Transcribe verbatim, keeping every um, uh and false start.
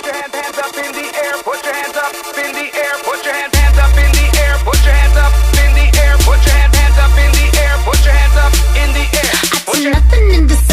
your hands, hands up in the air. Put your hands up in the air. Put your hands, hands up in the air. Put your hands up in the air. Put your hands, hands up in the air. Put your hands up in the air. I see nothing in the